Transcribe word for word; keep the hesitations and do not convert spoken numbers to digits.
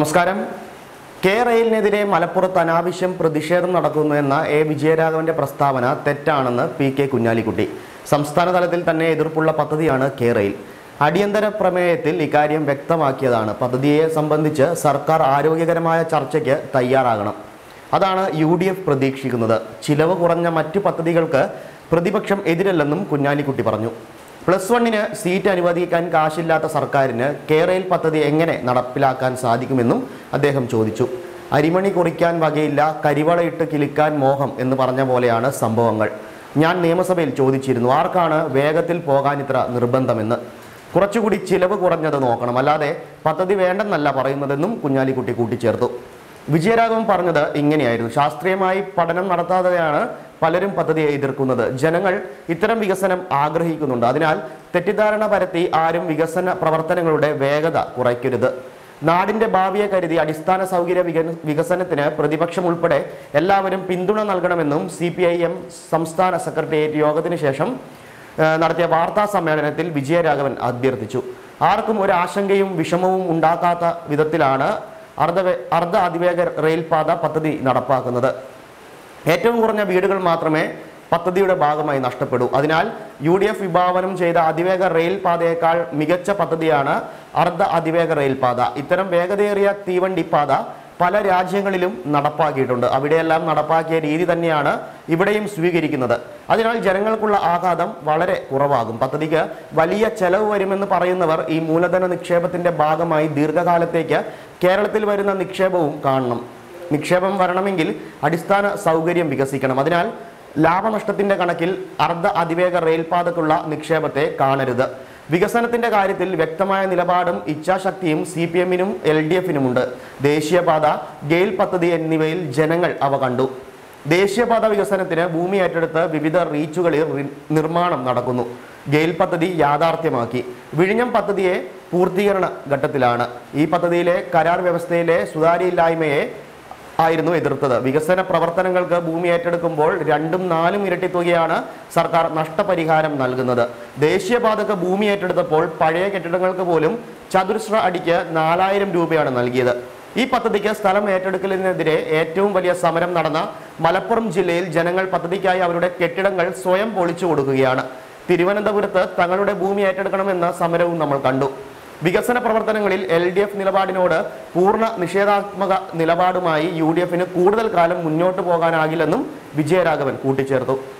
നമസ്കാരം. കെ റെയിലിനെതിരെ മലപ്പുറത്ത് അനാവശ്യം പ്രതിഷേധം നടക്കുന്നു എന്ന എ വിജയരാഘവന്റെ പ്രസ്താവന തെറ്റാണെന്ന് പി കെ കുഞ്ഞാലിക്കുട്ടി. സംസ്ഥാന തലത്തിൽ തന്നെ എതിർപ്പുള്ള പദ്ധതിയാണ് കെ റെയിൽ. അടിയന്തര പ്രമേയത്തിൽ ഇക്കാര്യം വ്യക്തമാക്കിയതാണ്. പദ്ധതിയെ സംബന്ധിച്ച് സർക്കാർ ആരോഗ്യകരമായ ചർച്ചയ്ക്ക് തയ്യാറാകണം. അതാണ് യു ഡി എഫ് പ്രതീക്ഷിക്കുന്നത്. ചിലവ് കുറഞ്ഞ മറ്റു പദ്ധതികൾക്ക് പ്രതിപക്ഷം എതിരല്ലെന്നും കുഞ്ഞാലിക്കുട്ടി പറഞ്ഞു. പ്ലസ് വണ്ണിന് സീറ്റ് അനുവദിക്കാൻ കാശില്ലാത്ത സർക്കാരിന് കെ റെയിൽ പദ്ധതി എങ്ങനെ നടപ്പിലാക്കാൻ സാധിക്കുമെന്നും അദ്ദേഹം ചോദിച്ചു. അരിമണി കുറിക്കാൻ വകയില്ല, കരിവളയിട്ട് കിളിക്കാൻ മോഹം എന്ന് പറഞ്ഞ പോലെയാണ് സംഭവങ്ങൾ. ഞാൻ നിയമസഭയിൽ ചോദിച്ചിരുന്നു, ആർക്കാണ് വേഗത്തിൽ പോകാൻ ഇത്ര നിർബന്ധമെന്ന്. കുറച്ചുകൂടി ചിലവ് കുറഞ്ഞത് നോക്കണം, അല്ലാതെ പദ്ധതി വേണ്ടെന്നല്ല പറയുന്നതെന്നും കുഞ്ഞാലിക്കുട്ടി കൂട്ടിച്ചേർത്തു. വിജയരാഘവൻ പറഞ്ഞത് ഇങ്ങനെയായിരുന്നു: ശാസ്ത്രീയമായി പഠനം നടത്താതെയാണ് പലരും പദ്ധതിയെ എതിർക്കുന്നത്. ജനങ്ങൾ ഇത്തരം വികസനം ആഗ്രഹിക്കുന്നുണ്ട്. അതിനാൽ തെറ്റിദ്ധാരണ പരത്തി ആരും വികസന പ്രവർത്തനങ്ങളുടെ വേഗത കുറയ്ക്കരുത്. നാടിന്റെ ഭാവിയെ കരുതി അടിസ്ഥാന സൗകര്യ വികസനത്തിന് പ്രതിപക്ഷം ഉൾപ്പെടെ എല്ലാവരും പിന്തുണ നൽകണമെന്നും സി പി ഐ എം സംസ്ഥാന സെക്രട്ടേറിയറ്റ് യോഗത്തിന് ശേഷം നടത്തിയ വാർത്താ സമ്മേളനത്തിൽ വിജയരാഘവൻ അഭ്യർത്ഥിച്ചു. ആർക്കും ഒരു ആശങ്കയും വിഷമവും ഉണ്ടാക്കാത്ത വിധത്തിലാണ് അർദ്ധ അർദ്ധ അതിവേഗ റെയിൽപാത പദ്ധതി നടപ്പാക്കുന്നത്. ഏറ്റവും കുറഞ്ഞ വീടുകൾ മാത്രമേ പദ്ധതിയുടെ ഭാഗമായി നഷ്ടപ്പെടൂ. അതിനാൽ യു ഡി എഫ് വിഭാവനം ചെയ്ത അതിവേഗ റെയിൽ പാതയേക്കാൾ മികച്ച പദ്ധതിയാണ് അർദ്ധ അതിവേഗ റെയിൽപാത. ഇത്തരം വേഗതയേറിയ തീവണ്ടി പാത പല രാജ്യങ്ങളിലും നടപ്പാക്കിയിട്ടുണ്ട്. അവിടെയെല്ലാം നടപ്പാക്കിയ രീതി തന്നെയാണ് ഇവിടെയും സ്വീകരിക്കുന്നത്. അതിനാൽ ജനങ്ങൾക്കുള്ള ആഘാതം വളരെ കുറവാകും. പദ്ധതിക്ക് വലിയ ചെലവ് വരുമെന്ന് പറയുന്നവർ ഈ മൂലധന നിക്ഷേപത്തിന്റെ ഭാഗമായി ദീർഘകാലത്തേക്ക് കേരളത്തിൽ വരുന്ന നിക്ഷേപവും കാണണം. നിക്ഷേപം വരണമെങ്കിൽ അടിസ്ഥാന സൗകര്യം വികസിക്കണം. അതിനാൽ ലാഭനഷ്ടത്തിന്റെ കണക്കിൽ അർദ്ധ അതിവേഗ റെയിൽപാതക്കുള്ള നിക്ഷേപത്തെ കാണരുത്. വികസനത്തിന്റെ കാര്യത്തിൽ വ്യക്തമായ നിലപാടും ഇച്ഛാശക്തിയും സി പി എമ്മിനും എൽ ഡി എഫിനുമുണ്ട്. ദേശീയപാത, ഗെയിൽ പദ്ധതി എന്നിവയിൽ ജനങ്ങൾ അവ കണ്ടു. ദേശീയപാത വികസനത്തിന് ഭൂമി ഏറ്റെടുത്ത് വിവിധ റീച്ചുകളിൽ നിർമ്മാണം നടക്കുന്നു. ഗെയിൽ പദ്ധതി യാഥാർത്ഥ്യമാക്കി. വിഴിഞ്ഞം പദ്ധതിയെ പൂർത്തീകരണ ഘട്ടത്തിലാണ്. ഈ പദ്ധതിയിലെ കരാർ വ്യവസ്ഥയിലെ സുതാര്യമില്ലായ്മയെ ആയിരുന്നു എതിർത്തത്. വികസന പ്രവർത്തനങ്ങൾക്ക് ഭൂമി ഏറ്റെടുക്കുമ്പോൾ രണ്ടും നാലും ഇരട്ടി തുകയാണ് സർക്കാർ നഷ്ടപരിഹാരം നൽകുന്നത്. ദേശീയപാതക്ക് ഭൂമി ഏറ്റെടുത്തപ്പോൾ പഴയ കെട്ടിടങ്ങൾക്ക് പോലും ചതുരശ്ര അടിക്ക് നാലായിരം രൂപയാണ് നൽകിയത്. ഈ പദ്ധതിക്ക് സ്ഥലം ഏറ്റെടുക്കലിനെതിരെ ഏറ്റവും വലിയ സമരം നടന്ന മലപ്പുറം ജില്ലയിൽ ജനങ്ങൾ പദ്ധതിക്കായി അവരുടെ കെട്ടിടങ്ങൾ സ്വയം പൊളിച്ചു കൊടുക്കുകയാണ്. തിരുവനന്തപുരത്ത് തങ്ങളുടെ ഭൂമി ഏറ്റെടുക്കണമെന്ന സമരവും നമ്മൾ കണ്ടു. വികസന പ്രവർത്തനങ്ങളിൽ എൽ ഡി എഫ് നിലപാടിനോട് പൂർണ്ണ നിഷേധാത്മക നിലപാടുമായി യു ഡി എഫിന് കൂടുതൽ കാലം മുന്നോട്ട് പോകാനാകില്ലെന്നും വിജയരാഘവൻ കൂട്ടിച്ചേർത്തു.